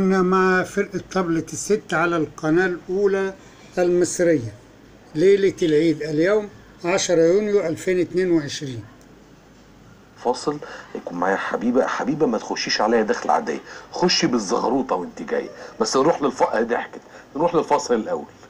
كنا مع فرقة طبلة الست على القناة الأولى المصرية ليلة العيد اليوم 10 يونيو 2022. فاصل يكون معايا حبيبه ما تخشيش عليا دخل عاديه، خشي بالزغروطه وانت جايه، بس نروح ضحكت، نروح للفاصل الاول.